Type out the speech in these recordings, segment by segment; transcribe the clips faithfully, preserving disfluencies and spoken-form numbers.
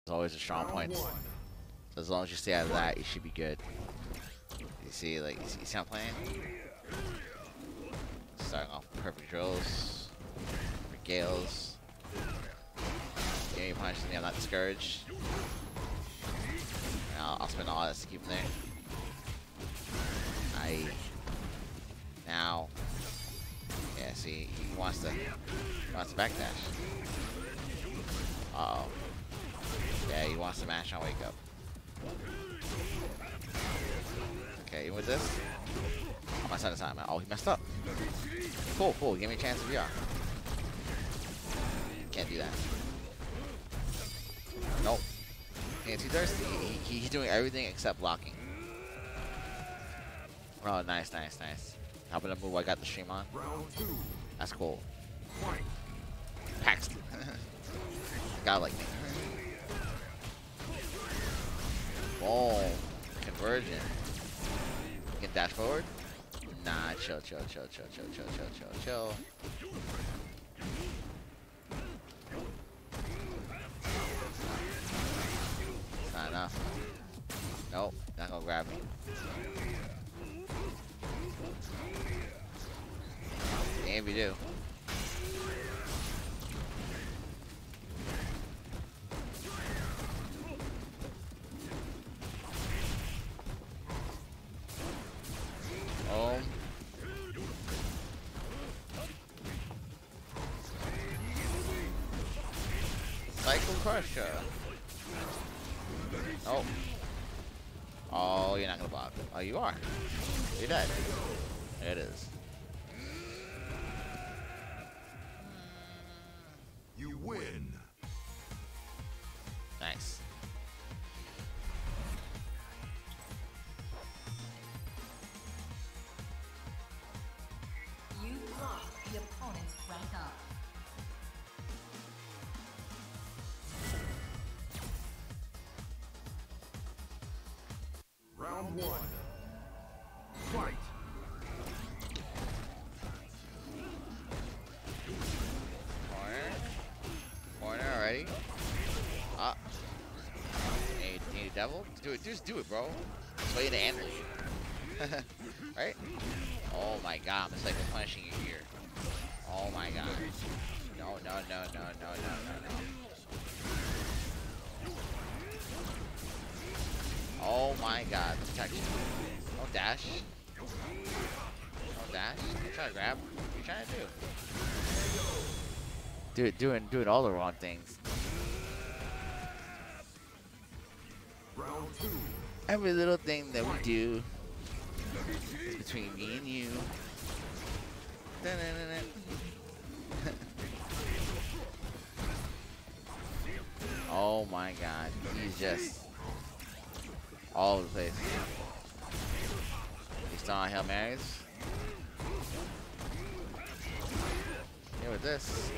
It's always a strong point. So as long as you stay out of that, you should be good. You see, like, you see, you see how I'm playing? Starting off with perfect drills, perfect gales. Give me punches me, I'm not discouraged. And I'll, I'll spend all this to keep him there. I now, yeah. See, he wants to, he wants to backdash. Uh oh. Yeah, he wants to mash on wake up. Okay, even with this, on my side of time. Oh, he messed up. Cool, cool. Give me a chance to V R. Can't do that. Nope. He's too thirsty. He, he, he's doing everything except blocking. Oh, nice, nice, nice. Helping him move. I got the stream on. That's cool. Paxton. Guy like me. Boom. Conversion. You can dash forward. Nah, chill, chill, chill, chill, chill, chill, chill, chill, chill. It's not enough. Nope, not gonna grab me. Damn, you do. Oh. Cycle Crusher. Oh. Oh, you're not gonna block. Oh, you are. You're dead. There it is. You win. Nice. You block the opponent's rank up. Round one. Fight. Corner. Corner already. Ah. Need, need a devil? Do it. Just do it, bro. Play the energy. Right? Oh my god, it's like we're punishing you here. Oh my god. No, no, no, no, no, no, no, no. Oh my god, protection. Don't dash. Don't dash. Don't try to grab. What are you trying to do? Do it, doing, doing all the wrong things. Round two. Every little thing that we do is between me and you. Oh my god, he's just all over the place. He's throwing Hail Marys. Here with this.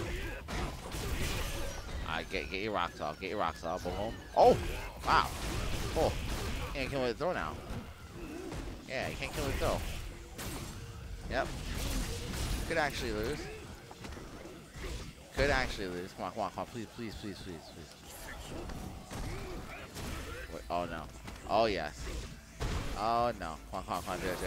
Alright, get, get your rocks off. Get your rocks off. Boom. Oh! Wow. Oh. You can't kill with a throw now. Yeah, you can't kill with a throw. Yep. Could actually lose. Could actually lose. Come on, come on, come on. Please, please, please, please, please. Wait, oh no. Oh yes. Oh no. Come on, come on, come on. Do it,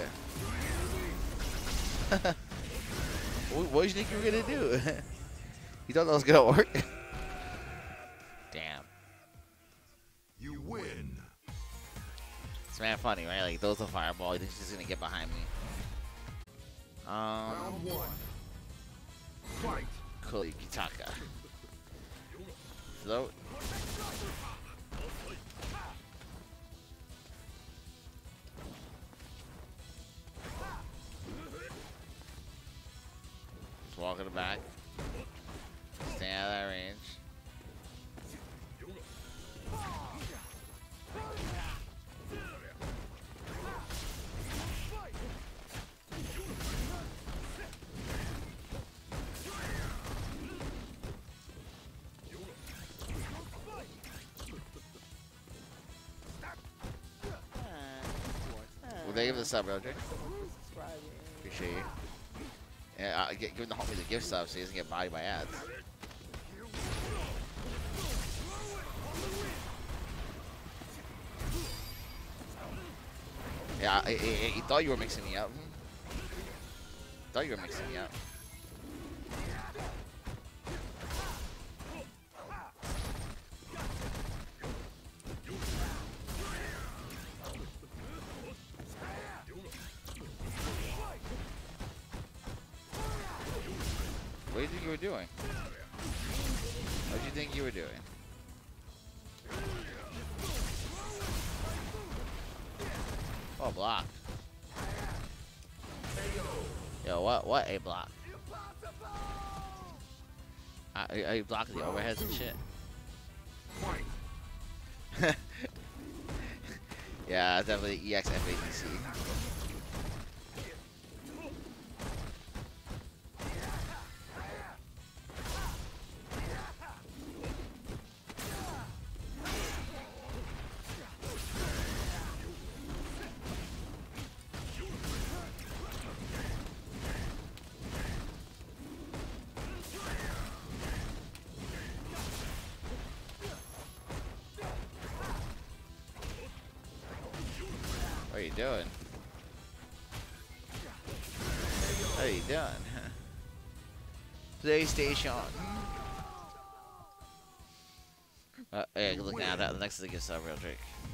do it. What, what did you think you were gonna do? You thought that was gonna work? Damn. You win. It's man funny, right? Like those are fireball. He's just gonna get behind me. Um. Round one. Fight. Kuli Kitaka. Float. Just walk in the back. Stay out of that range. Well, thank you for the sub, Roger. Appreciate you. Yeah, uh, give the homie the gift sub so he doesn't get bodied by ads. Yeah, I, I, I, you thought you were mixing me up. Thought you were mixing me up. What do you think you were doing? What do you think you were doing? Oh, block. Yo, what? What a block? Uh, are, are you blocking the overheads and shit? Yeah, definitely E X F A D C. What are you doing? What are you doing? PlayStation. Uh, yeah, look now. That the next thing is a real trick.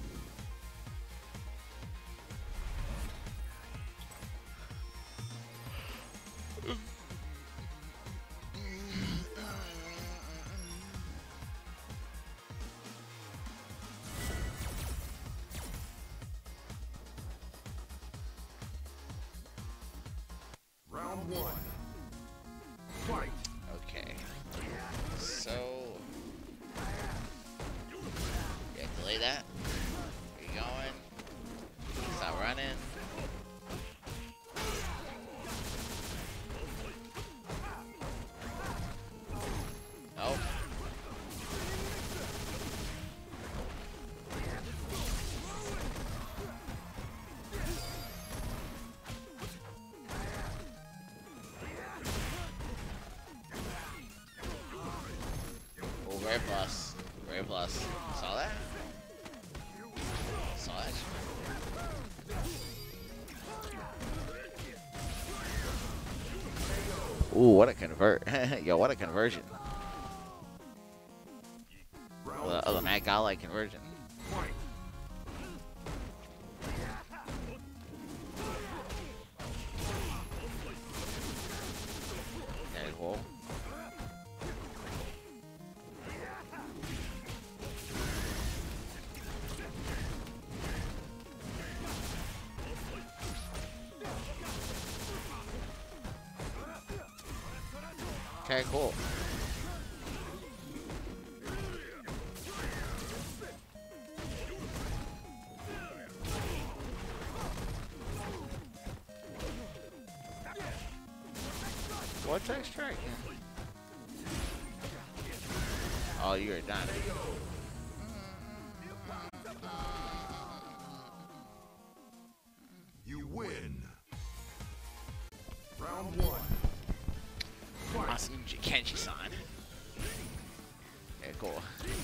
Round one. Fight. Okay. So. Yeah, delay that. Where you going? Stop running. Nope. Oh, very plus. Very plus. Saw that? Saw that? Ooh, what a convert. Yo, what a conversion. Oh, the, oh, the Mad Godlike conversion. Very cool. Okay, cool. Vortex strike. Oh, you're done. You win. Round one. Awesome Kenshi-san. Okay, cool.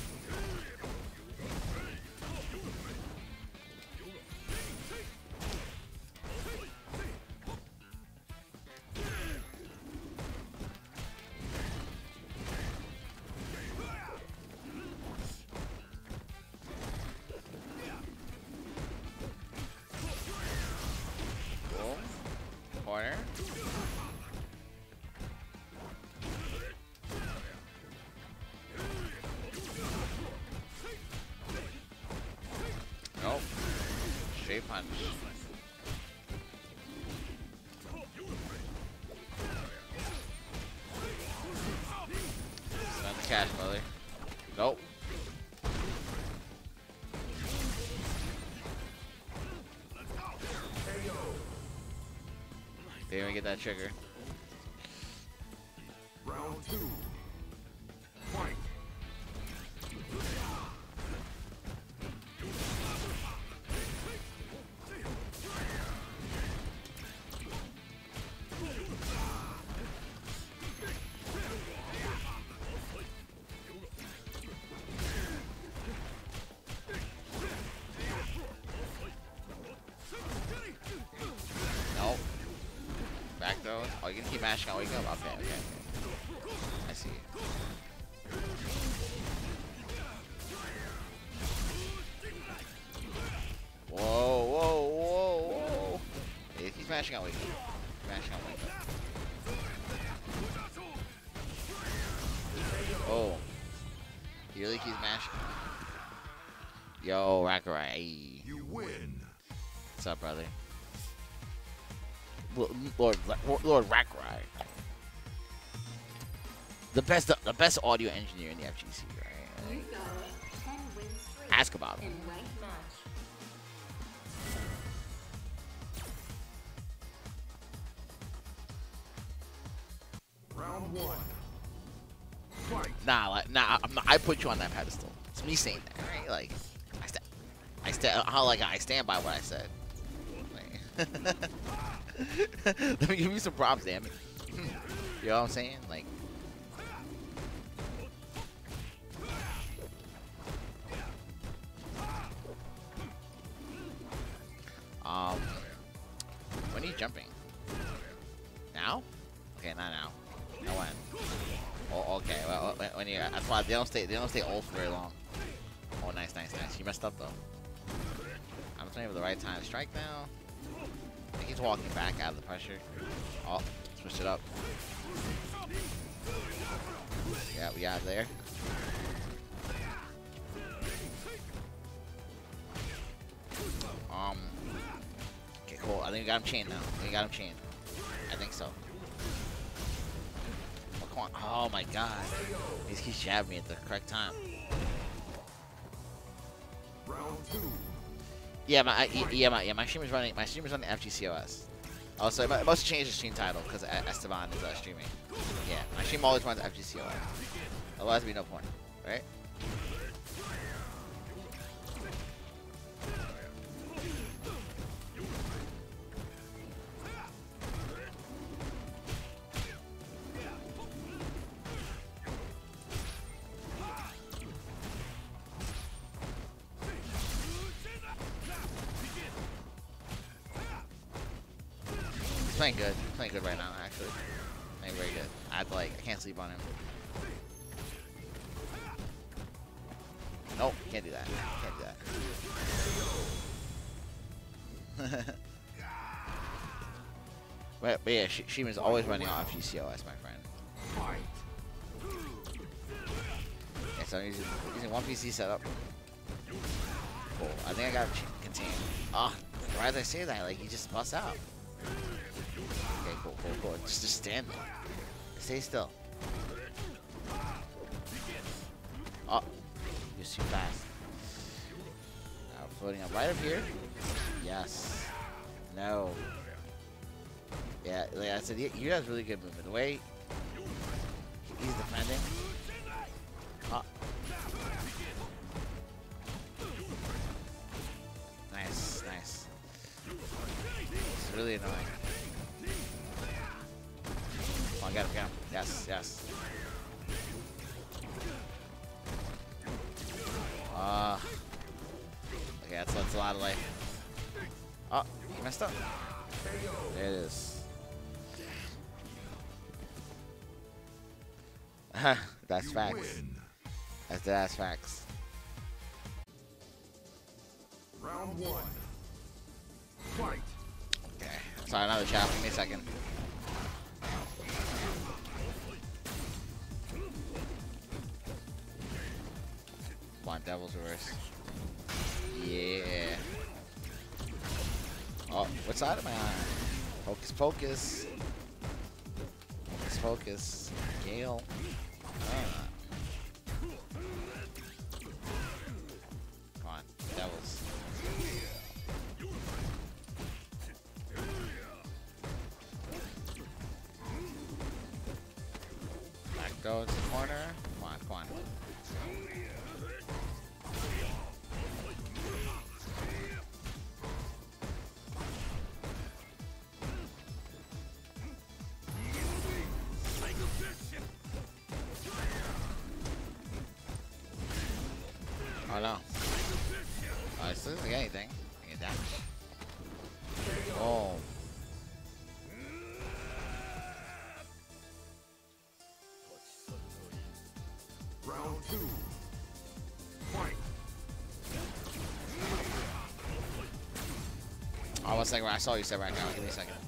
Cool. Corner. Nope. Straight punch. Spend the cash, mother. Nope. Didn't even get that trigger. Round two. Fight. you're gonna keep mashing out wake up? Okay, okay, okay. I see. Whoa, whoa, whoa, whoa. Yeah, he's mashing out wake up. Mashing out wake up. Oh. He really keeps mashing. Yo, Rakurai. You win. What's up, brother? Lord, Lord, Lord Rakurai. The best, the best audio engineer in the F G C, right? You go ten win streak Ask about him. in ranked match. Round one. Fight. Nah, like, nah, I'm not, I put you on that pedestal. It's me saying that, right? Like, I stand, I stand, how like I stand by what I said. Like, let me give you some props, damn it. You know what I'm saying? Like, um, when are you jumping? Now? Okay, not now. No when? Oh, okay. Well, when you, that's why they don't stay. They don't stay old for very long. Oh, nice, nice, nice. You messed up though. I'm playing with the right time to strike now. I think he's walking back out of the pressure. Oh, switch it up. Yeah, we got it there. Um. Okay, cool. I think we got him chained now. I think we got him chained. I think so. Come on. Oh my god. He's, he's jabbing me at the correct time. Round two. Yeah, my I, yeah my yeah my stream is running. My stream is running F G C O S. Also, I must change the stream title because Esteban is uh, streaming. Yeah, my stream always runs F G C O S. Otherwise, there'd be no point, right? Playing good, playing good right now. Actually, playing very good. I'd like, I can't sleep on him. Nope, can't do that. Can't do that. but, but yeah, she, Shima's always running off F G C O S, my friend. Yeah, so I'm using, using one P C setup. Cool. I think I got contained. Oh, why did I say that? Like, he just busts out. Okay, cool, cool, cool. Just, just stand there. Stay still. Oh, you're too fast. Now floating up right up here. Yes. No. Yeah, like I said, he, he has really good movement. The way he's defending. Oh. Nice, nice. It's really annoying. Come on, get him, get him. Yes, yes. Uh, okay, that's, that's a lot of life. Oh, he messed up. There it is. That's You facts. win. That's that's facts. Round one. Fight. Okay. Sorry, another chat. Give me a second. Come on, Devil's Reverse. Yeah. Oh, what side am I on? Focus, focus. Focus, focus. Gale. Ah. Come on, Devils. Back go to the corner. Come on, come on. Oh no. Oh, this doesn't get anything. I get damage. Oh. one second. I saw you said right now. Give me a second.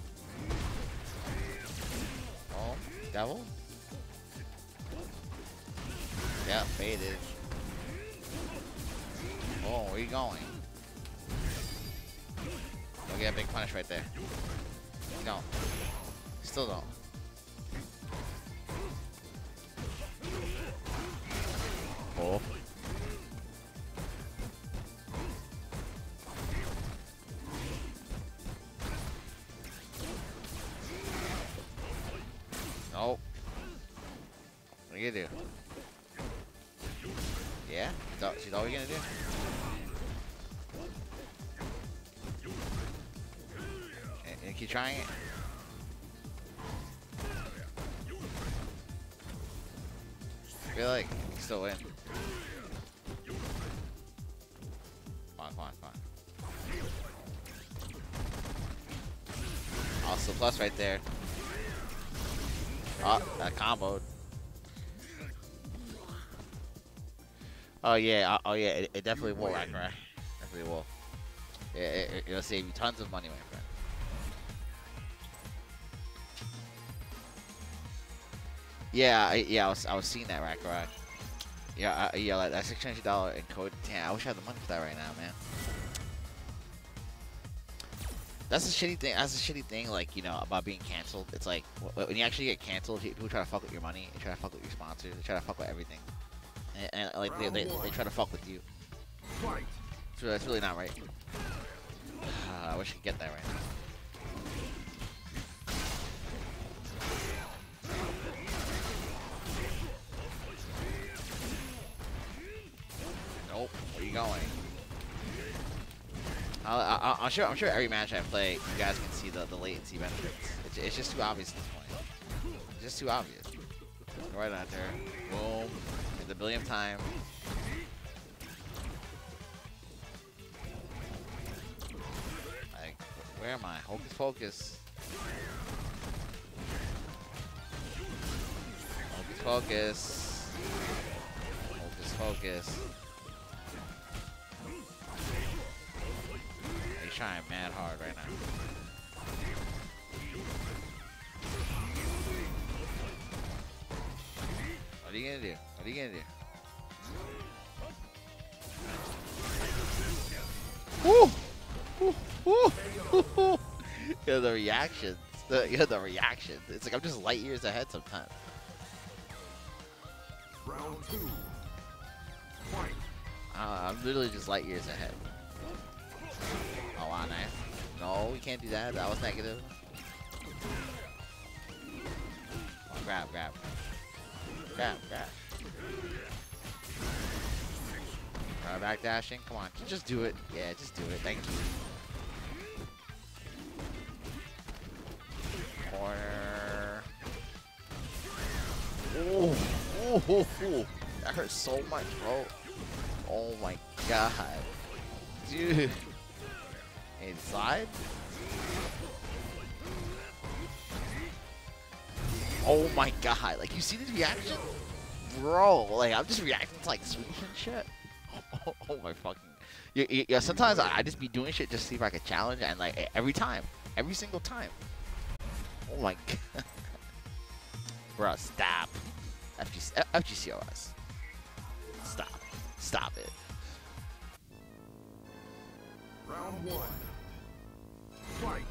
Oh, devil. Yeah, faded. Oh, where you going? Don't get a big punish right there. You don't. Still don't. Oh. Nope. What are you gonna do? Yeah? She's all you're gonna do? And, and keep trying it? I feel like you can still win. Come on, come on, come on. Also, plus right there. Oh, that comboed. Oh yeah, oh yeah, it, it definitely will, right? Right? Definitely will. Yeah, it, it, it'll save you tons of money, my friend. Yeah, I, yeah, I was, I was seeing that, right? Right? Yeah, I, yeah, like that six hundred dollar encode. Damn, I wish I had the money for that right now, man. That's the shitty thing. That's the shitty thing, like, you know, about being canceled. It's like when you actually get canceled, people try to fuck with your money. They try to fuck with your sponsors. They try to fuck with everything. And, and like they, they, they try to fuck with you. So that's really not right. Uh, I wish I could get that right now. Nope. Where you going? I'll, I'll, I'm sure. I'm sure every match I play, you guys can see the the latency benefits. It's, it's just too obvious at this point. It's just too obvious. Go right out there. Boom. For the billionth time. Like, where am I? Hocus pocus. Hocus pocus. Hocus pocus. He's trying mad hard right now. What are you gonna do? What are you gonna do? Woo! Woo! Woo! Woo! Woo! Yeah, the reactions. The, yeah, the reactions. It's like I'm just light years ahead sometimes. Round two. Fight. Uh, I'm literally just light years ahead. Oh, wow, nice. No, we can't do that. That was negative. Oh, grab, grab. Grab, grab. Uh, back dashing. Come on, just do it. Yeah, just do it. Thank you. Corner. Oh, oh, oh, oh. That hurts so much, bro. Oh my god, dude. Inside. Oh my god! Like, you see this reaction, bro? Like, I'm just reacting to like swoosh and shit. Oh, oh my fucking! Yeah, yeah. Sometimes I, I just be doing shit just to see if I could challenge, and like every time, every single time. Oh my god, bro! Stop. F G C, F G C O S. Stop. Stop it. Round one. Fight.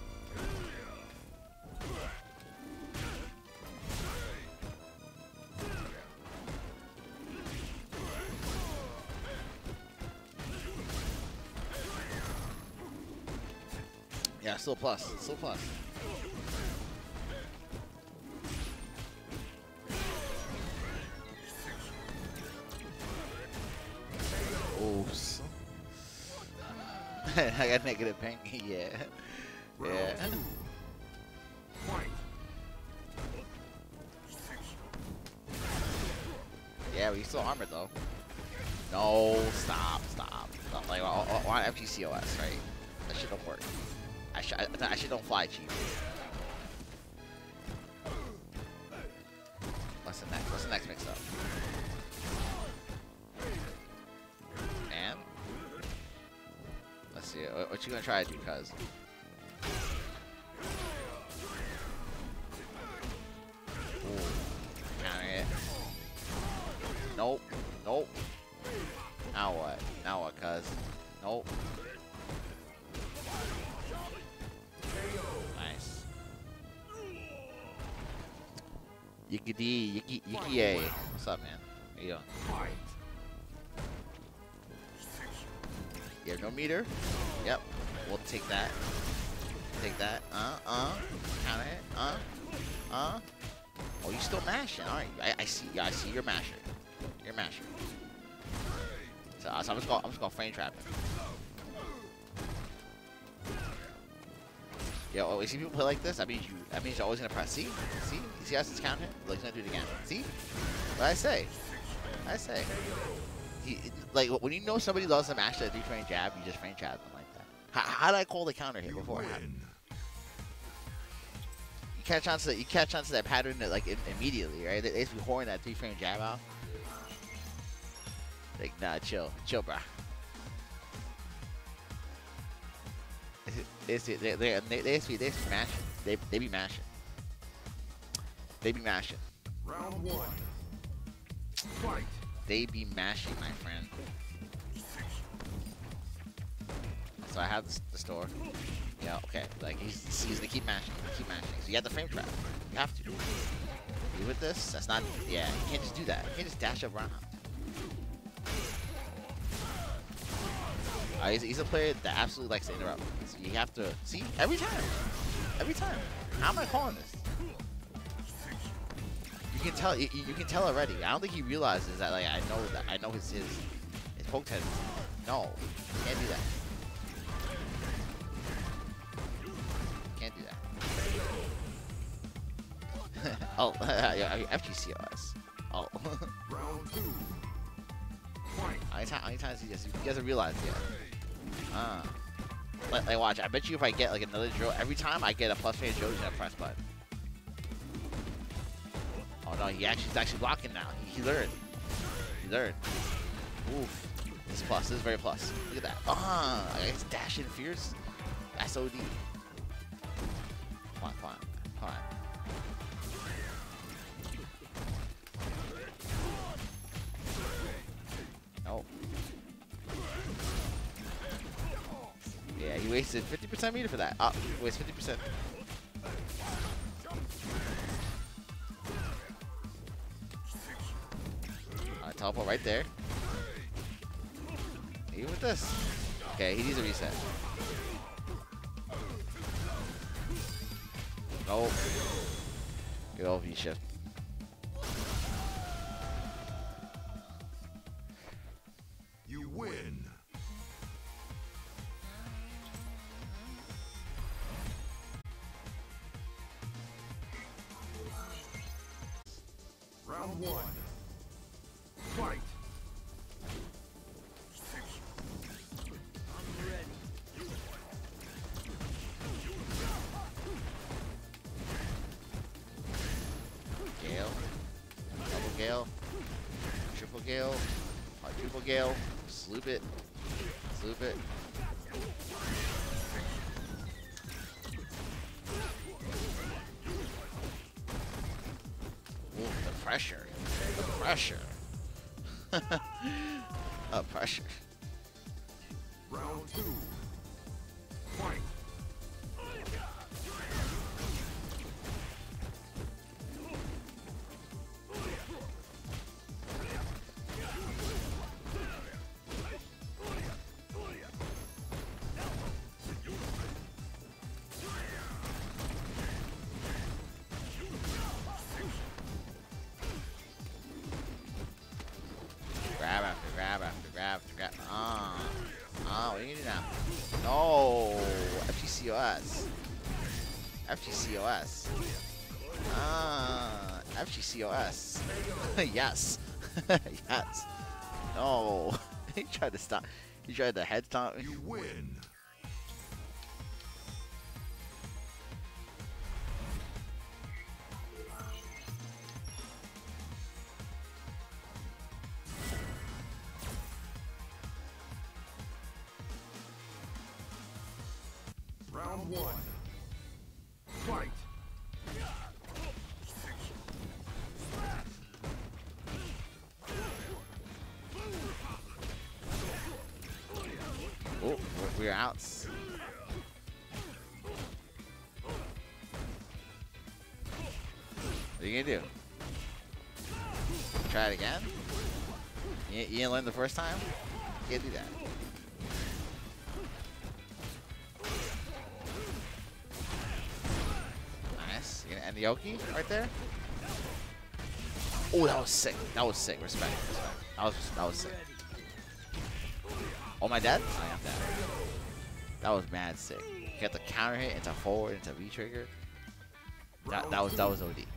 Yeah, still plus. Still plus. Oops. I got negative ping. Yeah. Yeah. Yeah, we still armored though. No, stop, stop. Stop. Like, we're on F G C O S, right? That shit don't work. I should, I, I should don't fly cheap. What's the next? What's the next mix up? And let's see. What, what you gonna try to do, cuz? what? Now what, cuz? Nope. Nice. Yiki D, Yiki, Yiki A. What's up, man? How you doing? Fight. You have no meter? Yep. We'll take that. Take that. Uh, uh. Counter it. Uh, uh. Oh, you still mashing? All right. I, I see. Yeah, I see. You're mashing. You're mashing. So, so I'm just gonna, I'm just gonna frame trap him. Yo, oh, you see people play like this? That means you. That means you're always gonna press. See? See? You see how it's counter? Look, he's gonna do it again. See? What I say? What I say? He, like when you know somebody loves to mash that three frame jab, you just frame trap them like that. How, how did I call the counter hit before? How, you catch on to that. You catch on to that pattern that, like in, immediately, right? They, they just be whoring that three frame jab out. Like, nah, chill, chill, bro. It's, it's, they, they, they, they, be, they be mashing. They, they be mashing. They be mashing. Round one. Fight. They be mashing, my friend. So I have the, the store. Yeah, okay. Like he's, he's gonna keep mashing, keep mashing. So you have the frame trap. You have to. You with this? That's not. Yeah, you can't just do that. You can't just dash up around. Uh, he's, he's a player that absolutely likes to interrupt. So you have to see every time, every time. How am I calling this? You can tell. You, you can tell already. I don't think he realizes that. Like I know that. I know his his his poke head. No, can't do that. Can't do that. Oh, yeah, F G C O S. Oh. Round two. Fight. How many, how many times he just he doesn't realize it yet? Ah. Like, like, watch. I bet you if I get like another drill, every time I get a plus phase drill, he's gonna press button. Oh no, he actually he's actually blocking now. He, he learned. He learned. Oof. This is plus. This is very plus. Look at that. Ah, it's dashing fierce. That's O D. Come on, come on, come on. Nope. Yeah, he wasted fifty percent meter for that. Oh, he wasted fifty percent. Alright, teleport right there. Even with this. Okay, he needs a reset. Nope. Good old V shift. You win. Round one. Fight. Gale. Double Gale. Triple Gale. Quadruple Gale. Sloop it. Sloop it. Ooh, the pressure. The pressure. The pressure. Round two. Fight. Grab after grab after grab after grab. Ah. Ah, what are you gonna do now? No. F G C O S. F G C O S. Ah. F G C O S. Yes. Yes. No. He tried to stop. He tried to head stomp me. You win. Round one. Fight. We're outs. What are you gonna do? Try it again? You, you didn't learn the first time? You can't do that. Nice. You gonna end the Yoki right there? Oh, that was sick. That was sick. Respect. Respect. That was that was sick. Oh, my dad? I am dead. That was mad sick. You got the counter hit into forward into V trigger. That that was that was O D.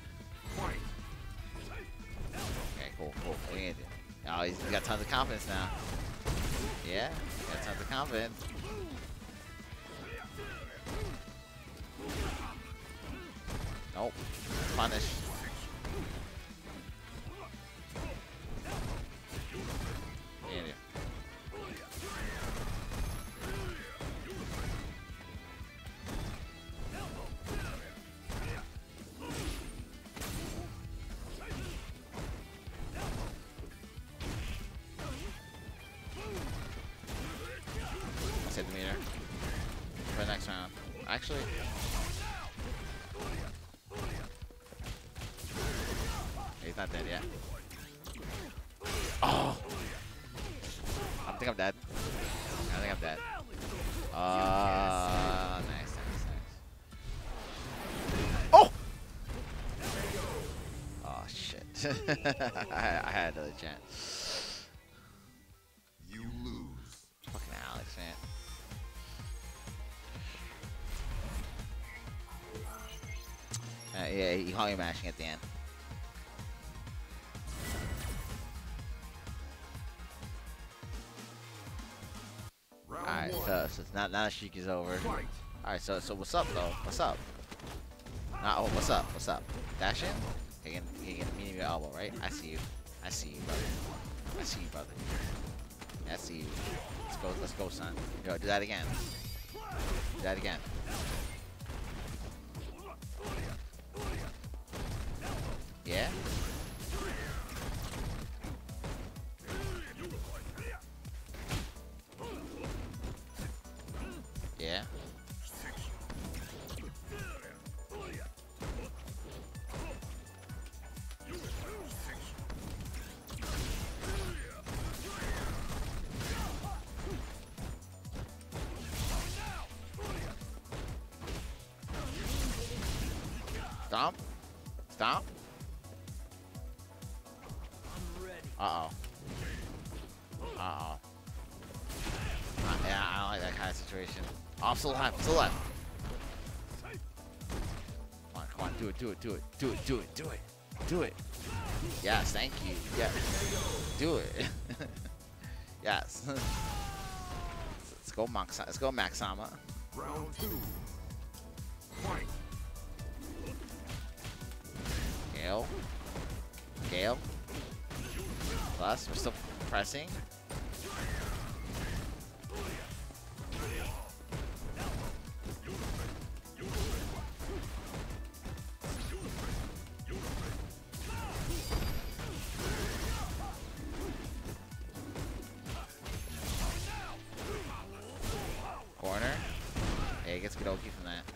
Okay, cool, cool. What are you gonna do? Oh, he's got tons of confidence now. Yeah, got tons of confidence. Nope. Punish. Yeah, yeah. Centimeter for the next round. Actually, he's not dead yet. Oh, I think I'm dead. I think I'm dead. Uh, nice, nice, nice. Oh, oh shit! I, I had another chance. You lose. Fucking Alex, man. Uh, yeah, he hung mashing at the end. Round Alright, one. so, so now, now the streak is over. Fight. Alright, so so what's up though? What's up? Nah, oh, what's up? What's up? Dash in? You can you can meet your elbow, right? I see you. I see you, brother. I see you, brother. I see you. Let's go, let's go, son. Yo, do that again. Do that again. Yeah? Yeah? Stomp? Stomp? Uh-oh. Uh-oh. Uh, yeah, I don't like that kind of situation. Oh, I'm still alive. I'm still alive. Come on, come on. Do it, do it, do it. Do it, do it, do it. Do it. Yes, thank you. Yes. Do it. Yes. Let's go, Max. Let's go, Maxama. Round two. Fight. Gale. Gale. Plus, we're still pressing. Corner. Hey, gets Kudoki from that.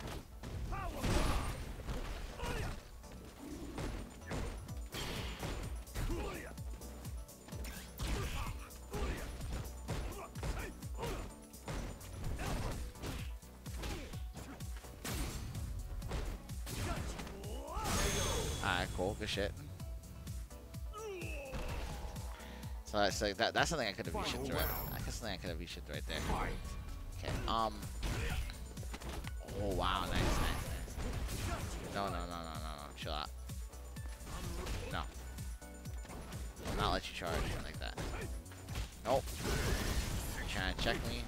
Alright, cool, good shit. So that's like that. That's something I could have reshipped right. That's something I could have reshipped right there. Okay. Um. Oh wow, nice, nice, nice. No, no, no, no, no, no. Chill out. No. I'll not let you charge like that. Nope. You're trying to check me.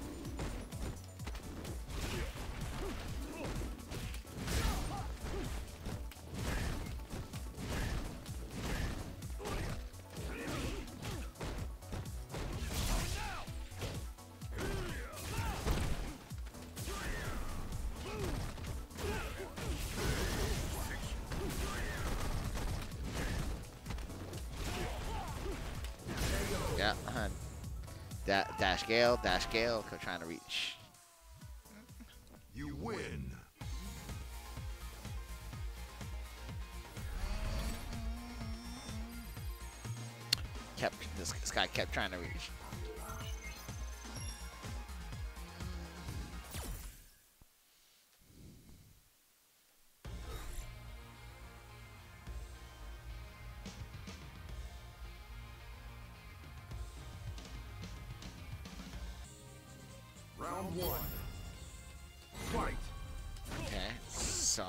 Yeah, Da dash Gale, dash Gale, cause trying to reach. You win. Kept this, this guy kept trying to reach. Round one. Fight. Okay, so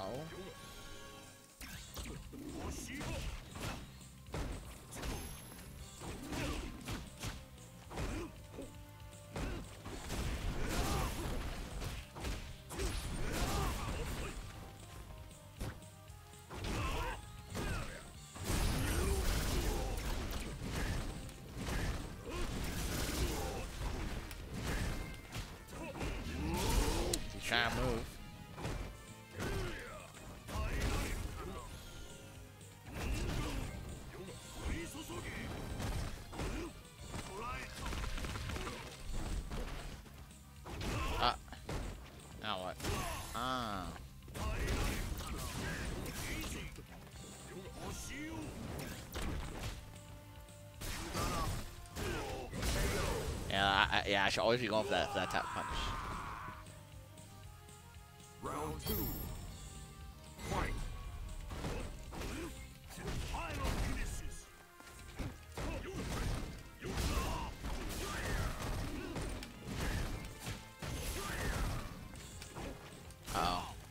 he's trying to move. Ah, now what? Ah. Yeah, I, I- yeah, I should always be going for that, for that tap punch. Round two. Fight. Uh oh.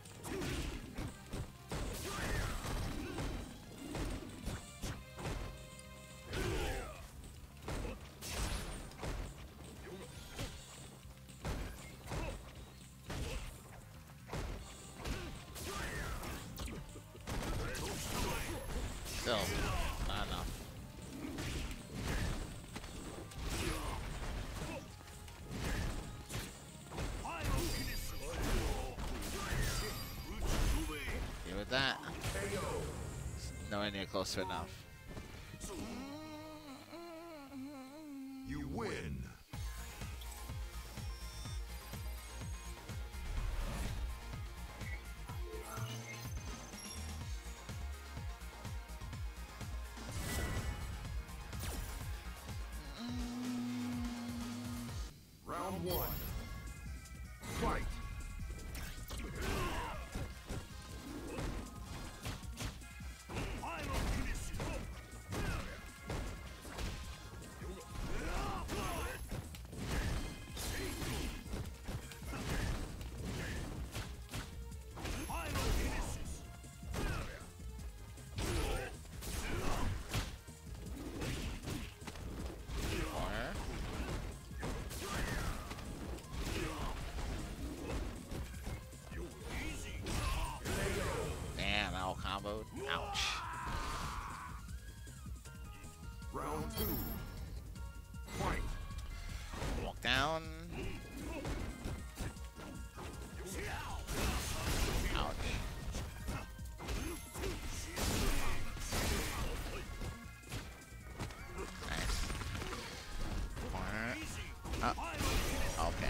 Still, not enough. Give it that. Nowhere near close to enough. You win. Round one. Fight. Corner. Damn, that all comboed. Ouch. Round two. Fight. Walk down. Ouch. Nice. Corner. Oh. Okay.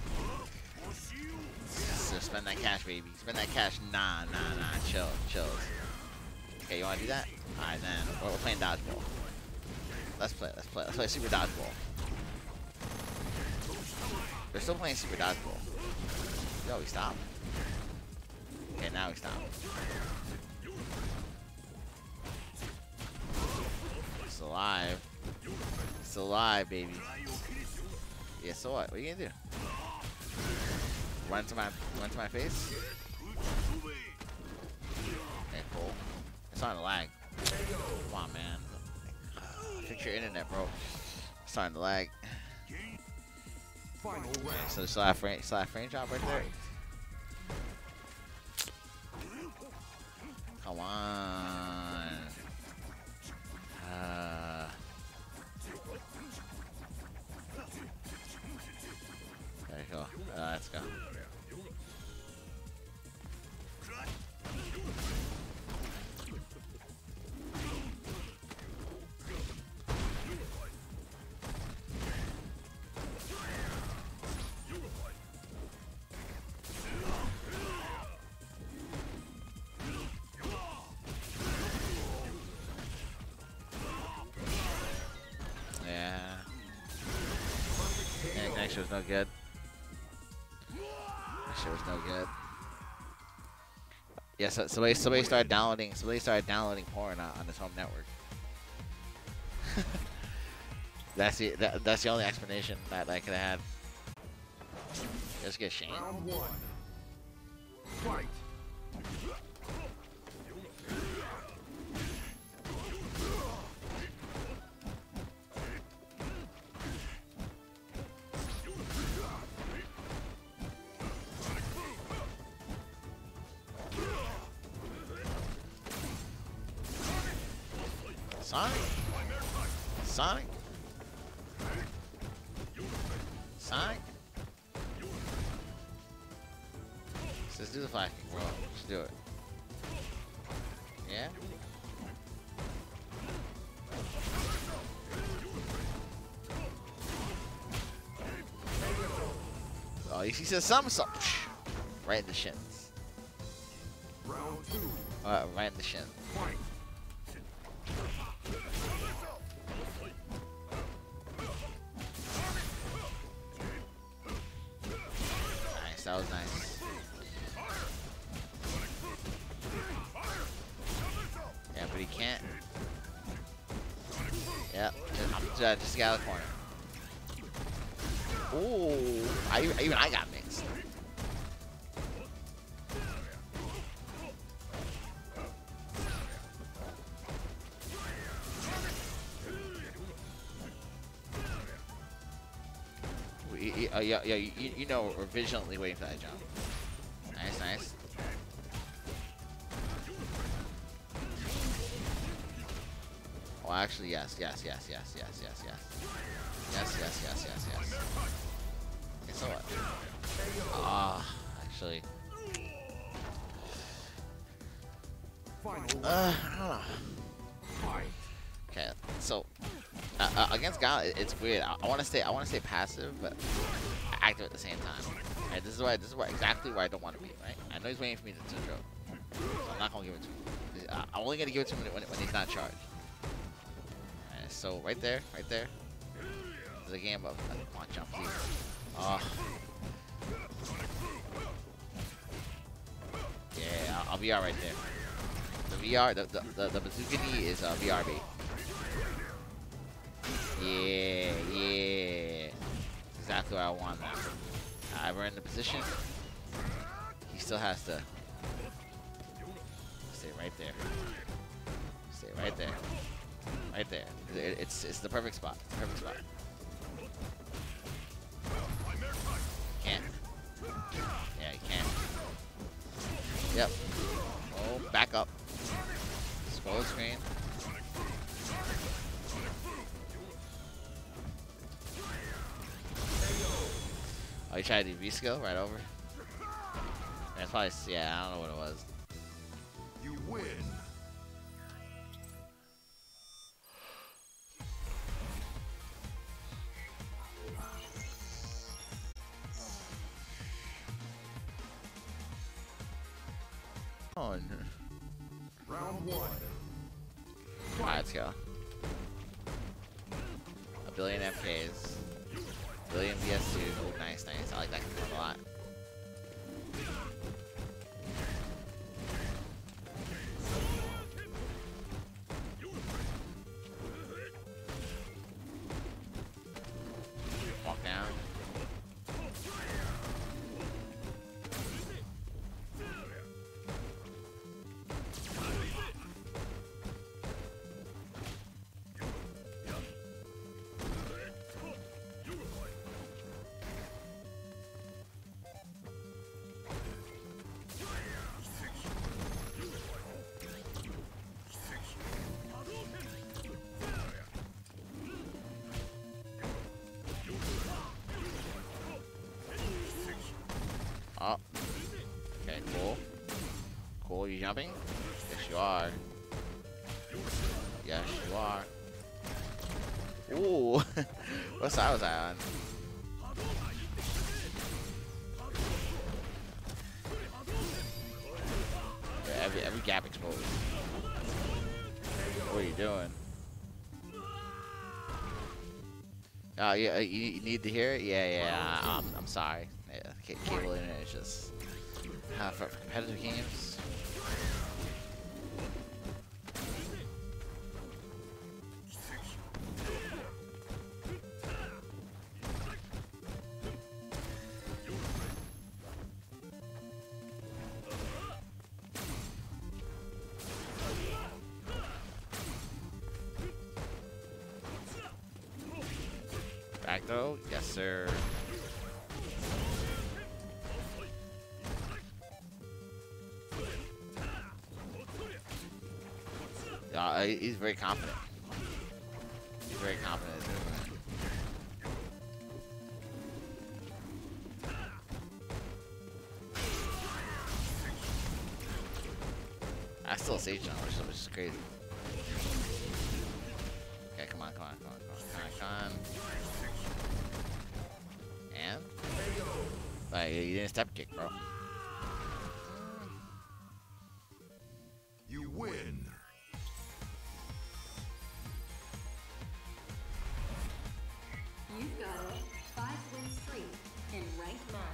So spend that cash, baby. Spend that cash. Nah, nah, nah. Chill, chill. Okay, you wanna do that? Alright then. We're, we're playing dodgeball. Let's play. Let's play. Let's play super dodgeball. We're still playing super dodgeball. Yo, we stop. Okay, now we stop. It's alive. It's alive, baby. Yeah, so what? What are you gonna do? Run to my run to my face? Okay, cool. It's starting to lag. Come on, man. Fix your internet, bro. It's starting to lag. Final Okay, round. so still have frame, still have frame drop right there. Come on. Uh, there you go. Uh, let's go. That shit was no good. That shit was no good. Yeah, so somebody somebody started downloading somebody started downloading porn on, on his home network. that's the that, that's the only explanation that I could have had. Let's get Shane. Round one. Fight. Sonic? Sonic? Sonic? Let's do the flag kick, bro. Let's do it. Yeah? Oh, he says something, something. Right in the shins. Round two. Uh, right in the shin. Fight. Nice, that was nice. Yeah, but he can't. Yep, just, uh, just get out of the corner. Ooh, I, even I got mixed. We, uh, yeah, yeah, you, you know we're vigilantly waiting for that jump. Nice, nice. Oh, actually, yes, yes, yes, yes, yes, yes, yes. Yes, yes, yes, yes, yes. Okay, so what? Ah, actually. Uh, I don't know. Okay, so uh, uh, against Gal, it, it's weird. I, I want to stay, I want to stay passive, but active at the same time. Right, this is why, this is why exactly why I don't want to be. Right, I know he's waiting for me to two throw, so I'm not gonna give it to him. Uh, I'm only gonna give it to him when, when he's not charged. Right, so right there, right there. The game of come on, jump, please. Oh. Yeah, I'll, I'll V R right there. The V R, the the the, the bazooka knee is uh, V R B. Yeah, yeah. Exactly what I want. Uh, we're in the position. He still has to stay right there. Stay right there. Right there. It, it's it's the perfect spot. Perfect spot. Can't. Yeah, he can't. Yep. Oh, back up. Scroll screen. Oh, you tried to do V-skill right over? That's probably, yeah, I don't know what it was. You win. Oh, no. Round one. Alright, let's go. A billion F Ks. A billion V S two. Ooh, nice, nice. I like that a lot. Walk down. Oh. Okay, cool. Cool, you jumping? Yes, you are. Yes, you are. Ooh. What side was I on? Yeah, every, every gap exposed. What are you doing? Oh yeah, you, you need to hear it. Yeah, yeah. I'm, I'm sorry. Yeah, ca- cable internet is just uh, for competitive games. Back though, yes sir. Uh, he's very confident. He's very confident. in his movement. I still sage jump, which is- which is crazy. Okay, come on, come on, come on, come on, come on, come on. And? Like, you didn't step kick, bro. You win. You've got a five win streak in ranked match.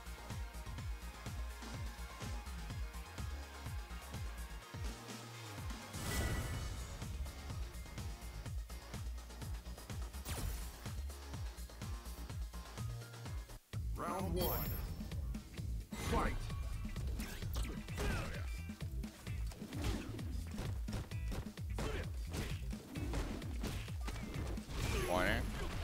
Round one. Fight. Corner.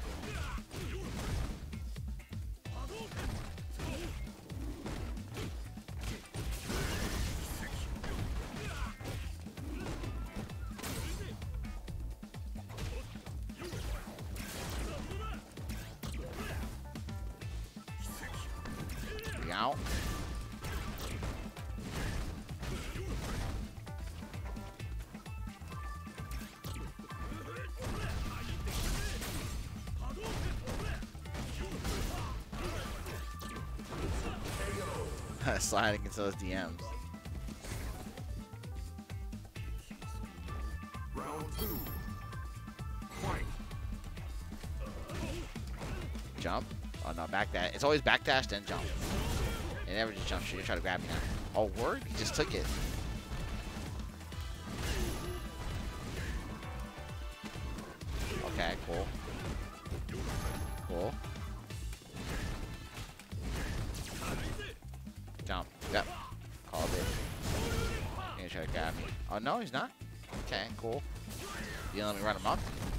Out. Sliding into those D Ms. Round two. Fight. Jump. Oh no, back dash. It's always back dash then jump. It never just jump shit. You try to grab me now. Oh word? He just took it. Okay, cool. Cool. Jump. Yep. Called it. He's gonna try to grab me. Oh no, he's not. Okay, cool. You gonna let me run him up?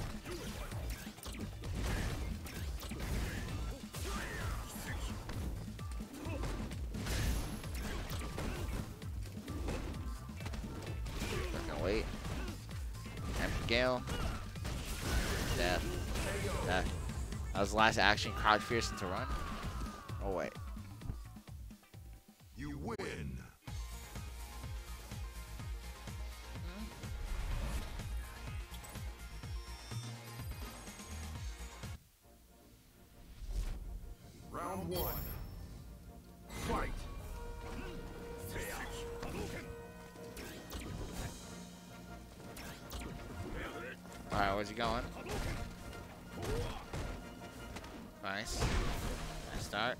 Wait. Empty Gale. Death. Death. That was the last action. Crouch Fierce to run. Oh, wait. You win. Round one. Fight. Alright, where's he going? Nice. Nice start.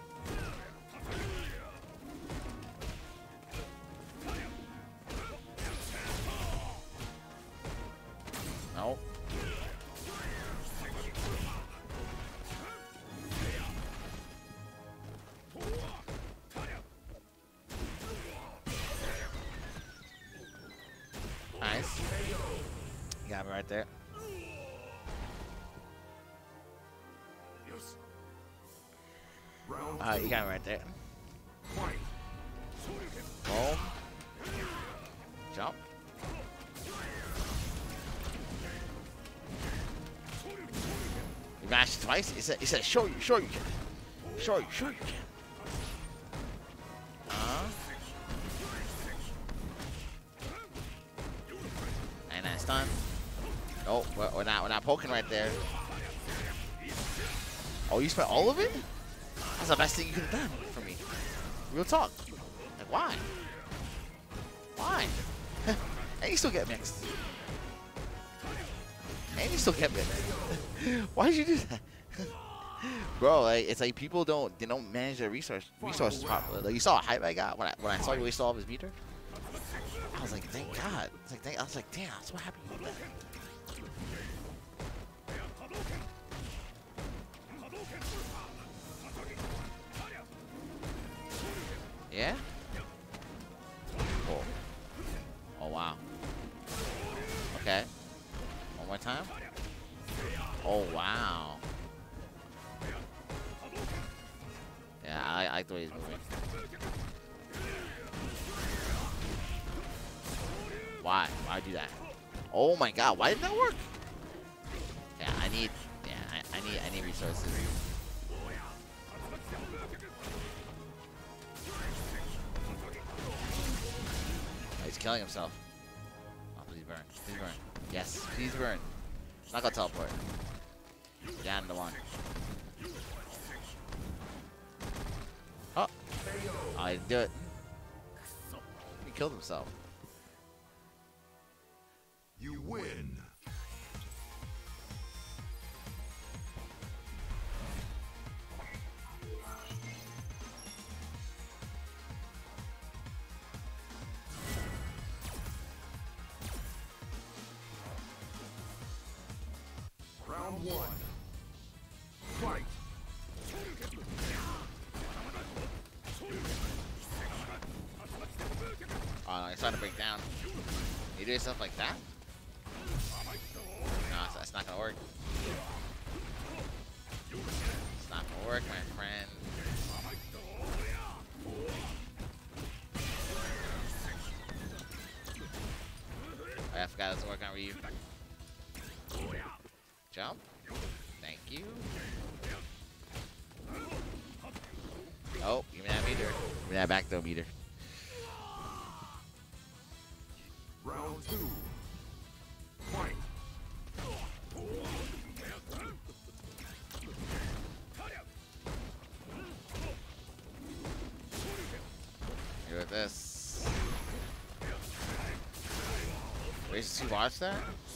Nope. Nice. You got me right there. Round Uh, you got me right there. fight. Roll. Jump. You mashed twice? He said, he said, show you, show you can. Show you, show you can. Uh-huh. And that's done. Oh, we're, we're not, we're not poking right there. Oh, you spent all of it? That's the best thing you could have done for me. Real talk. Like, why? Why? And you still get mixed. And you still kept it. Why did you do that? Bro, like, it's like people don't they don't manage their resource resources properly. Like, you saw how hype I got when I when I saw you waste all of his meter. I was like, thank God. It's like, thank, I was like, damn, I'm so happy with that. Yeah? Oh. Oh, wow. Okay. One more time. Oh, wow. Yeah, I, I like the way he's moving. Why? Why do that? Oh my God! Why didn't that work? Yeah, I need. Yeah, I, I need. I need resources. Oh, he's killing himself. Oh, please burn! Please burn! Yes, please burn! Not gonna teleport. Down to one. Oh! Oh, I didn't do it. He killed himself. You win. Round one. Fight. Oh, no, he's trying to break down. You do stuff like that? No, that's not gonna work. It's not gonna work, my friend. Oh, I forgot it doesn't work on Ryu. Jump. Thank you. Oh, give me that meter. Give me that back throw meter. Round two. Fight. Here with this. Wait, did you watch that?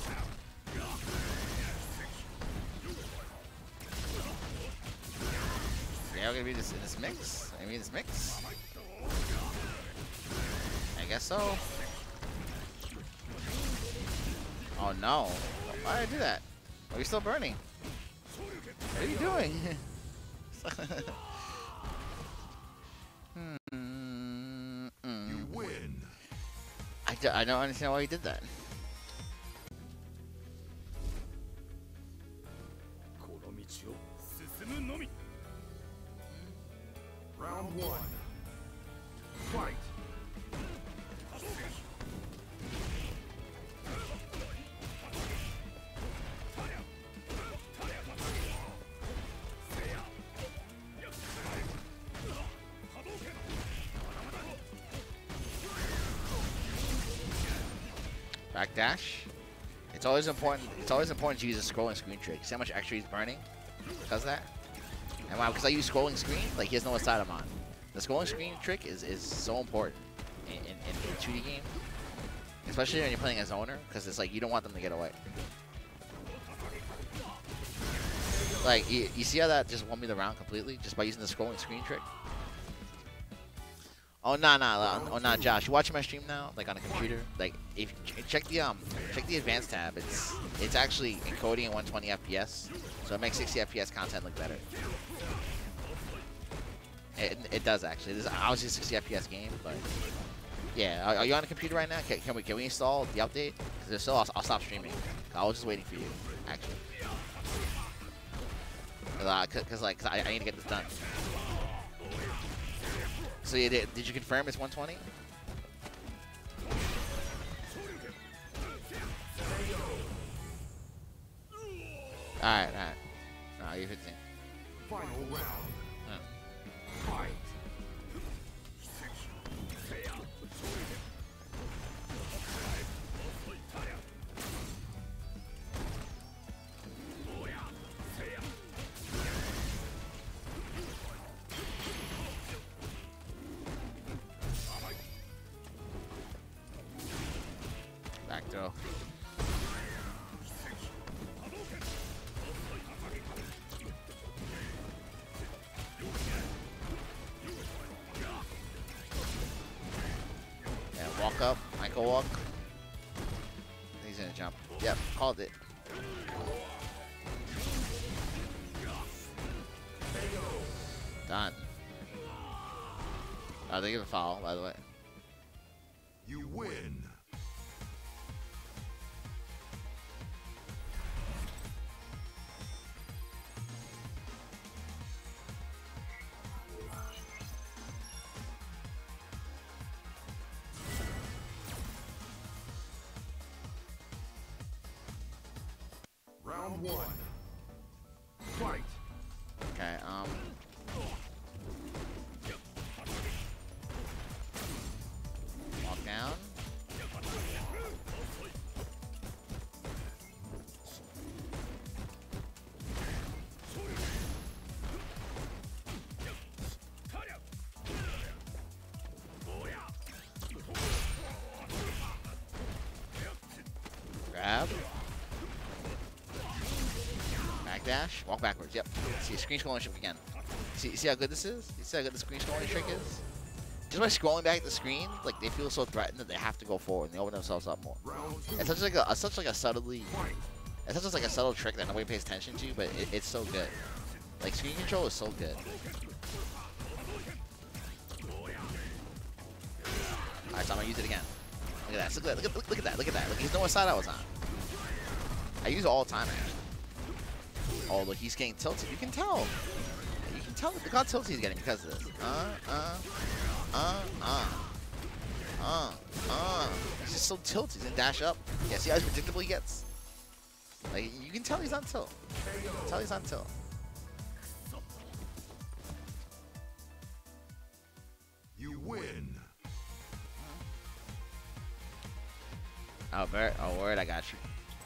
Yeah, we're gonna be this in this mix. I mean, this mix. I guess so. Oh no! Why did I do that? Are you still burning? What are you doing? hmm. You win. I, do, I don't understand why you did that. Round one. Fight. Backdash. It's always important. It's always important to use a scrolling screen trick. See how much extra he's burning because of that. And wow, because I use scrolling screen, like he doesn't know what side I'm on. The scrolling screen trick is is so important in in, in, in two D game, especially when you're playing as owner, because it's like you don't want them to get away. Like you, you see how that just won me the round completely just by using the scrolling screen trick. Oh nah nah oh nah Josh, you watching my stream now? Like on a computer? Like if check the um check the advanced tab. It's it's actually encoding at one twenty F P S, so it makes sixty F P S content look better. It, it does actually. This is obviously a sixty F P S game, but yeah. Are, are you on a computer right now? Can, can we can we install the update? Because if so, I'll, I'll stop streaming. I was just waiting for you, actually. Cause, uh, cause, cause like cause I, I need to get this done. So you did? Did you confirm it's one twenty? All right, all right. No, you're fifteen. Final round. Hmm. Fight. Back throw. go walk. He's gonna jump. Yep, called it. Done. Oh, they give a foul, by the way. You win. Round one. Fight. Okay, um. Walk down. Grab. Dash, walk backwards. Yep. See, screen scrolling trick again. See, see how good this is? You see how good the screen scrolling trick is? Just by scrolling back at the screen, like they feel so threatened that they have to go forward and they open themselves up more. It's such like a, it's such like a subtly, it's such like a subtle trick that nobody pays attention to, but it, it's so good. Like screen control is so good. All right, so I'm gonna use it again. Look at that. Look at that. Look at, look at that. Look at that. Look, he's know what side I was on. I use it all the time, actually. Oh, look, he's getting tilted. You can tell. You can tell look how tilted he's getting because of this. Uh, uh, uh, uh, uh, uh. He's just so tilted. He's gonna dash up. Yeah, see how predictable he gets? Like, you can tell he's on tilt. You can tell he's on tilt. You win. Oh, Bert. Oh, word, I got you.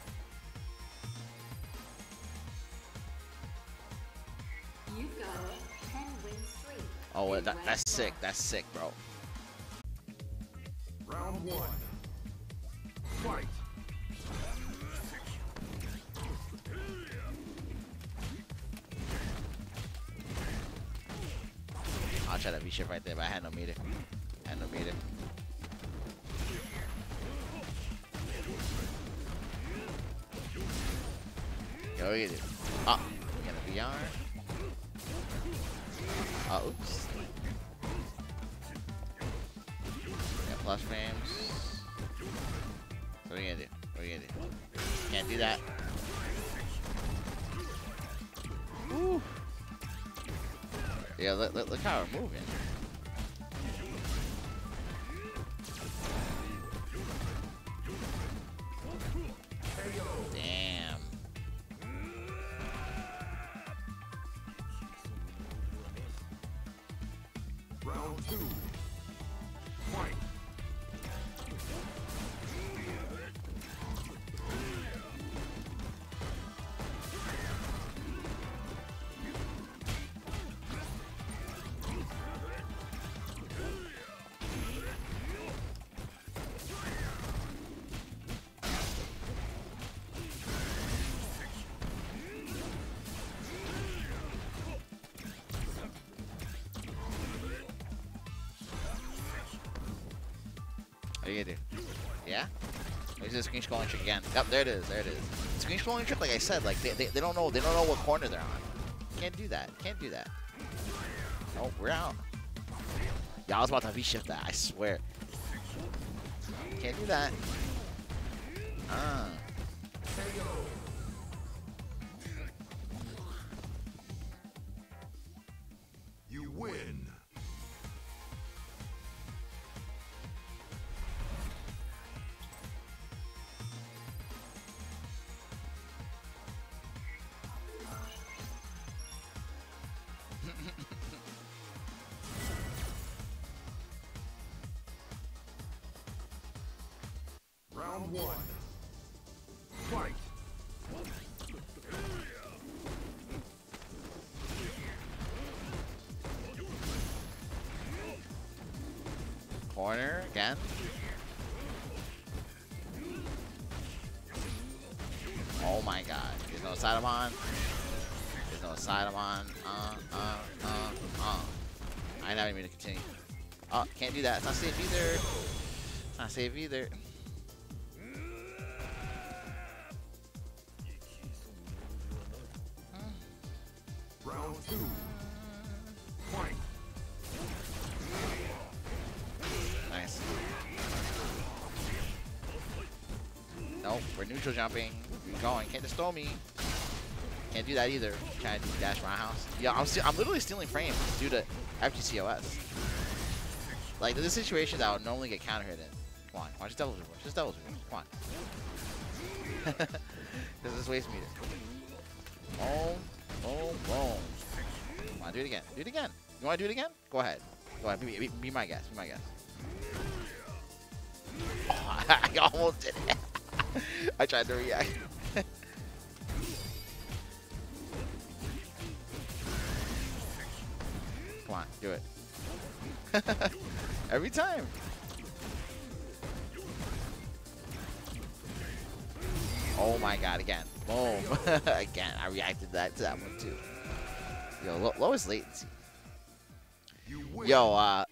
You've got a ten win streak. Oh, well, that, that's sick. That's sick, bro. Round one. Fight. I'll try that V-shift right there, but I had no meter. I had no meter. Yo, we get it. Ah, we got a V R. Oh, oops. Got plus frames. What are you gonna do? What are you gonna do? Can't do that. Woo. Yeah, look, look, look how we're moving. Damn. Round two. Fight. What are you gonna do? Yeah? There's the screen scrolling trick again. Yep, there it is. There it is. Screen scrolling trick, like I said, like they, they, they don't know they don't know what corner they're on. Can't do that. Can't do that. Oh, we're out. Yeah, I was about to V-shift that. I swear. Can't do that. Ah. You win. Round one. Fight. Corner again. Oh my god. There's no side I'm on. There's no side I'm on. Uh, uh, uh, uh. I not even to continue. Oh, can't do that. It's not safe either. Not safe either. Round two. Fight. Nice. Nope, we're neutral jumping. We're going. Can't just throw me. Can't do that either. Trying to dash my house. Yeah, I'm st I'm literally stealing frames due to F G C O S. Like, this is a situation that I would normally get counter hit in. Come on, come on, just double reverse. Just double reverse. Come on. This is waste meter. Boom, boom, boom. Come on, do it again. Do it again. You want to do it again? Go ahead. Go ahead. Be, be, be my guest. Be my guest. Oh, I almost did it. I tried to react. Come on, do it. Every time. Oh my god, again. Boom. Again, I reacted that to that one too. Yo, lo lowest latency. Yo, uh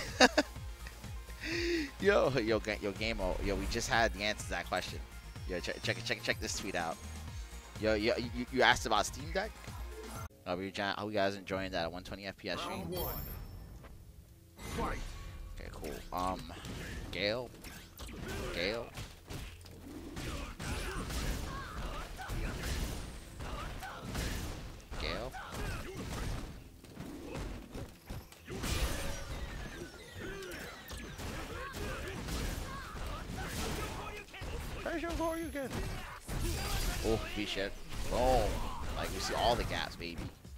Yo, yo, yo, Game-O, yo, we just had the answer to that question. Yo, check, check, check, check this tweet out. Yo, yo, you, you asked about Steam Deck. I hope you guys enjoying that at one twenty F P S stream. Okay, cool. Um, Gale, Gale. Gale. You can. Oh, we shit. Boom. Like, we see all the gas, baby.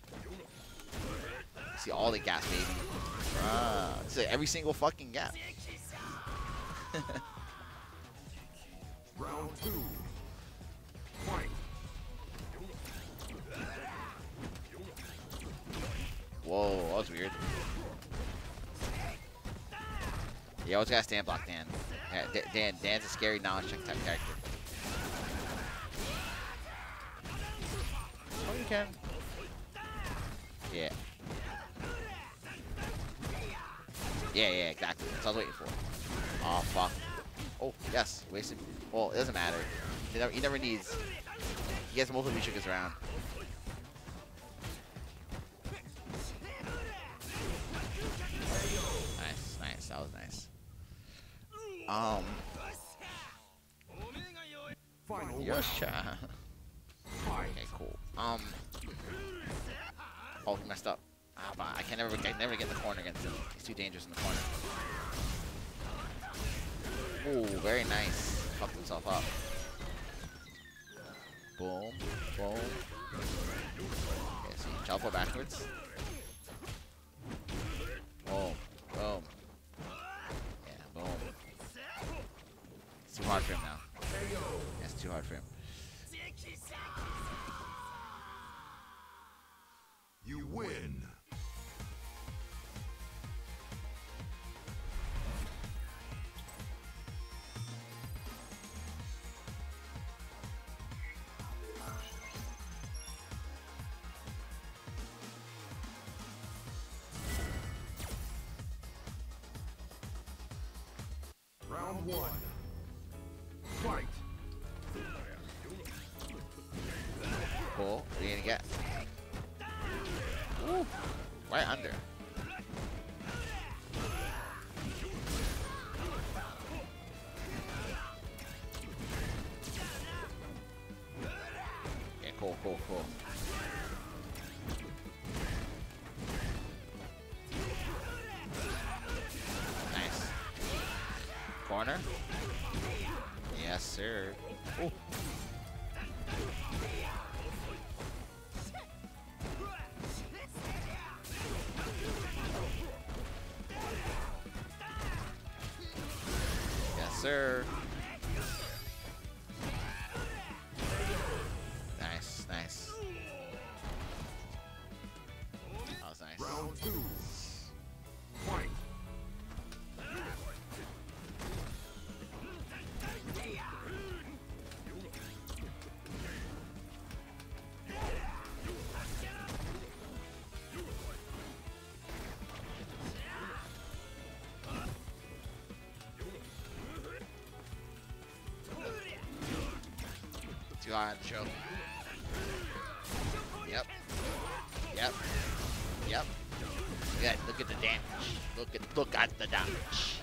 We see all the gas, baby. Ah, it's like every single fucking gap. Round two. Fight. Whoa, that was weird. Yeah, always gotta stand block Dan. Yeah, Dan, Dan's a scary knowledge check type character. Oh, you can. Yeah. Yeah, yeah, exactly. That's what I was waiting for. Oh, fuck. Oh, yes. Wasted. Well, it doesn't matter. He never, he never needs. He gets multiple V-triggers around. Nice, nice. That was nice. Um. Yosha. Okay, cool. Um. Oh, he messed up. Ah, but I can never, I never get in the corner against him. He's too dangerous in the corner. Ooh, very nice. Fucked himself up. Boom, boom. Okay, see, teleport backwards. Boom, boom. Yeah, boom. It's too hard for him now. Yeah, it's too hard for him. You win. Round one. Fight. Cool. What are you gonna get? Ooh, right under. Okay, cool, cool, cool. Nice. Corner. Yes, sir. Ooh. Sir. Nice, nice. That was nice. Round two. Fight. Too high on the show. Yep. Yep. Yep. Yeah, look at the damage. Look at look at the damage.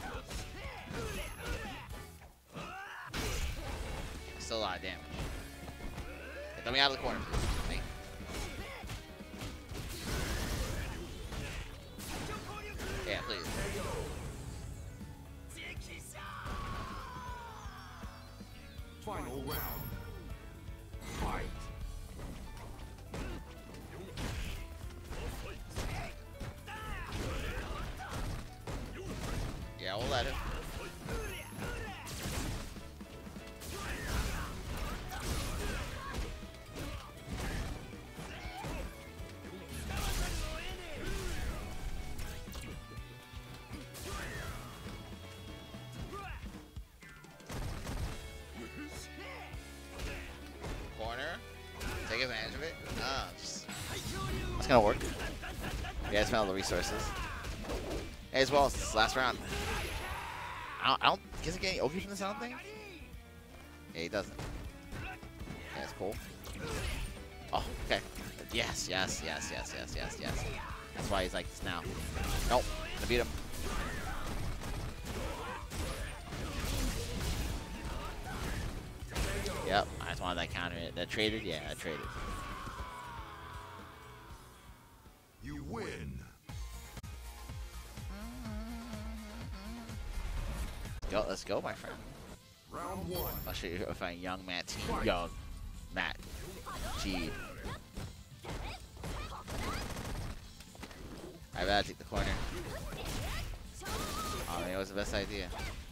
Still a lot of damage. Get me out of the corner, please. Thank you. Yeah, please. Final round. Fight. Yeah, we'll let him. Corner. Take advantage of it. Ah, just, that's gonna work. Yeah, it's found all the resources. Hey, as well, it's last round. I don't, I don't guess he get any O P from this, I don't think. Yeah, he doesn't. Yeah, that's cool. Oh, okay. Yes, yes, yes, yes, yes, yes, yes. That's why he's like this now. Nope, gonna beat him. Yep, I just wanted that counter. That traded? Yeah, I traded. You win. Go, let's go, my friend. Round one. I'll show you if I'm young Matt T. Young Matt T. I better take the corner. Oh, man, it was the best idea.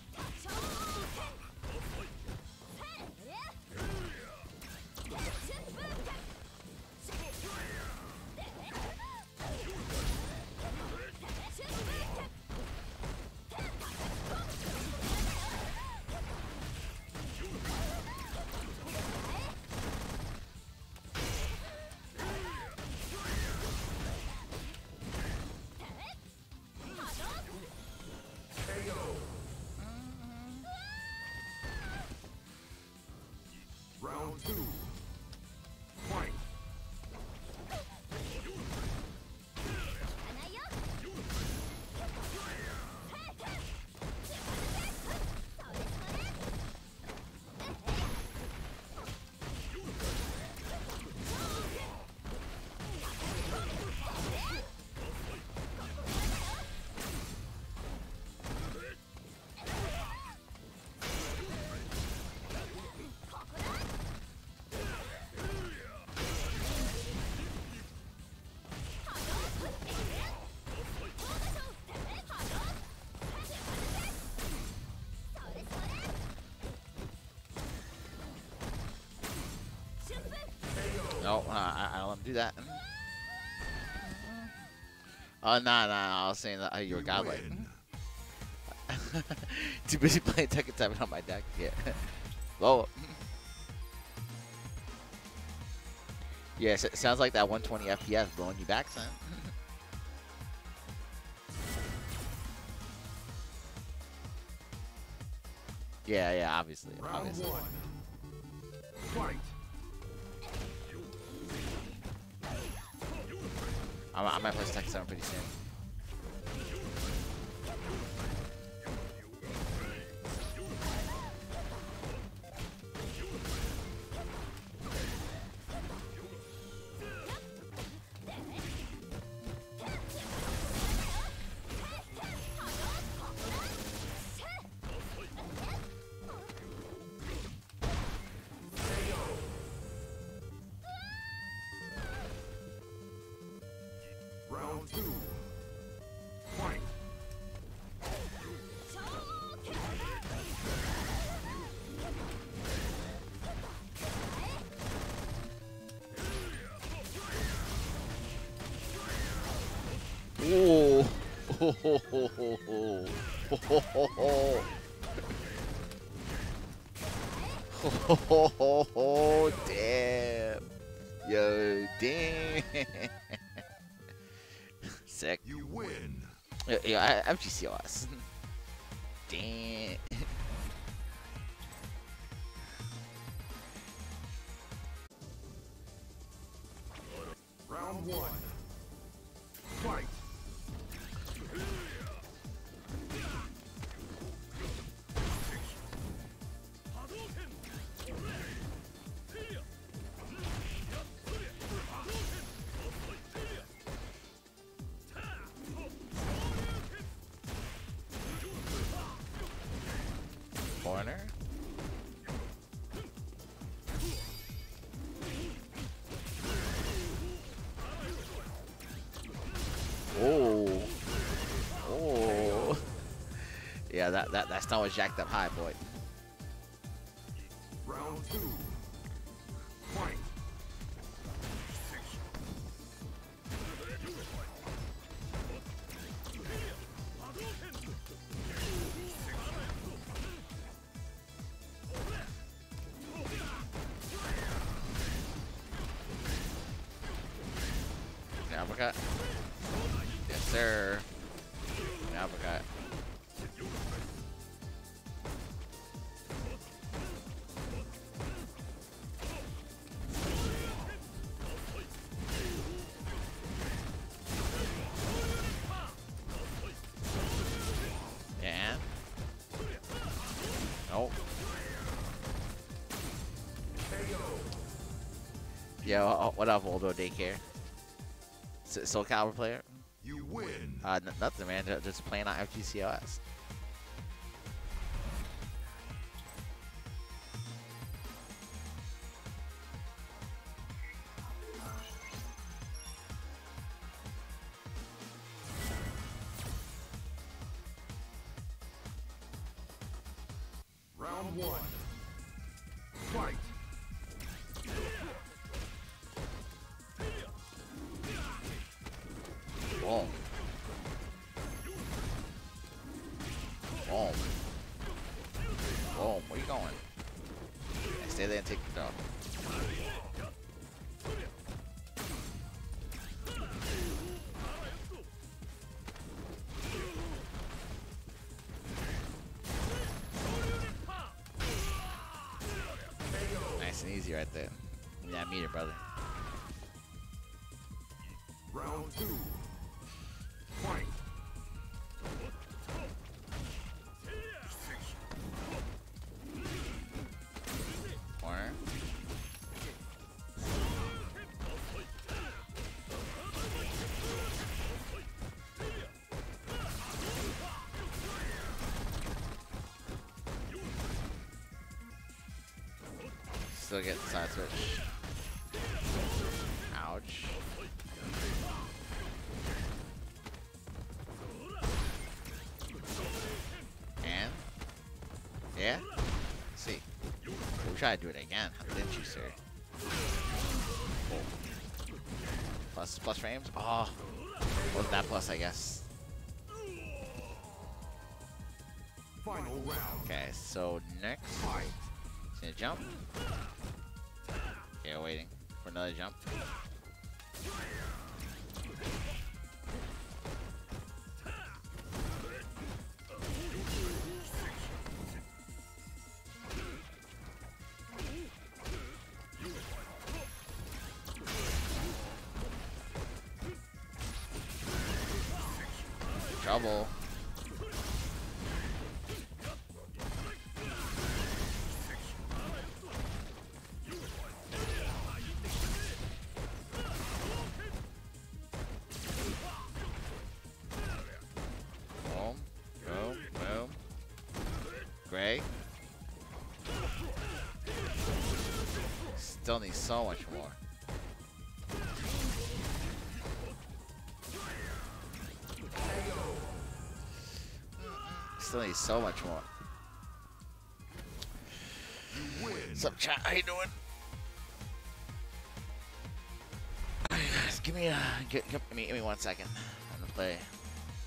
Round two. Fight. No, uh, I, I don't want to do that. Oh, nah, nah, I was saying that uh, you were godlike. Too busy playing Tekken seven on my deck. Yeah. Blow up. Yeah, so it sounds like that one twenty F P S blowing you back, son. Yeah, yeah, obviously. Round obviously. one. Fight. I, I might play Tekken seven pretty soon. Round two. Fight. Ooh. Ho, ho, ho, ho, ho. Ho, ho, ho, ho. Ho, ho, ho, ho, ho. Damn. Yo, damn. Sick. You win. Yeah, yeah, I, I'm G C O S. Damn. Yeah, that that that stun was jacked up high, boy. Round two. Fight. Yeah, uppercut. Yes, sir. Yeah, uppercut. Yeah. Nope. Yo, what up, Waldo Daycare? S Soul Calibur player? You win. Uh, n nothing, man. Just- Just playing on F G C O S. Round one. Fight. Boom. Boom. Boom. Where you going? Yeah, stay there and take the dog. Nice and easy right there. Yeah, meet it, brother. Round two. Fight. Corner. Still get the side switch. Ouch. And yeah, let's see. We'll try to do it again, didn't you, sir? Oh. Plus plus frames. Oh, wasn't that plus? I guess. Final round. Okay, so next, Fight. it's gonna jump. Okay, waiting for another jump. Trouble. Boom, boom, boom. Gray. Still needs so much more. Still needs so much more. You win. What's up, chat? How you doing? Give me a, give, give me, give me one second. I'm gonna play.